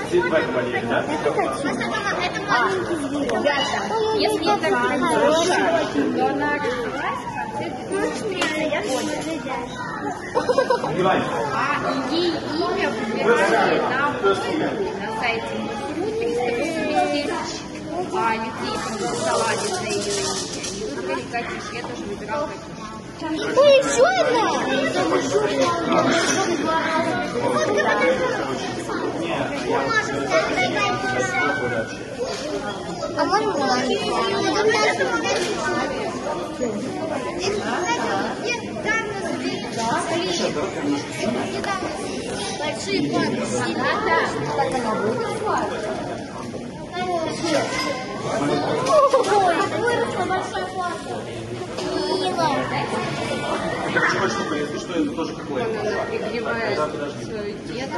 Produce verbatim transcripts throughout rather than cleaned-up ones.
Два кавалера, да? Это маленький зверь. Если это хорошая, то она а ей имя выбирали на на сайте МУСРУ триста восемьдесят тысяч, а людей проголосовали за ее имя. И выбрали Катюш, я тоже выбирала Катюш. Ой, еще одна! А можно большие планы. Как она будет? Выросла большая плата. Я хочу большую штуку, если что, это тоже какое. Она пригревает свою деда.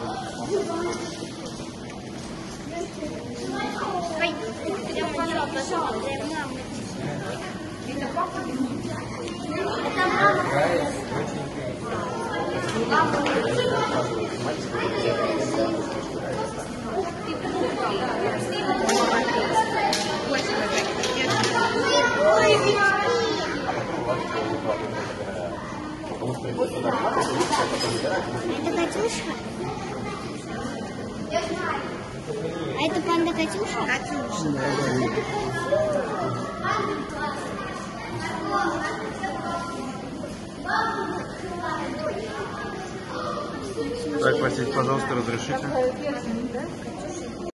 Ой, я пошла, пошла, для мамы. Это папа? Это мама. Это Катюша? А это панда Катюша? Катюша. Так, Василий, пожалуйста, разрешите.